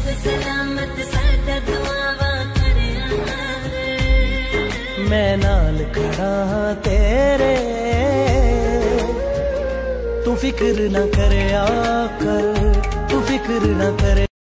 सलामत साडा दुआवां करिया मैं नाल खड़ा हां तेरे तू फिक्र ना करया कर तू फिक्र ना करे।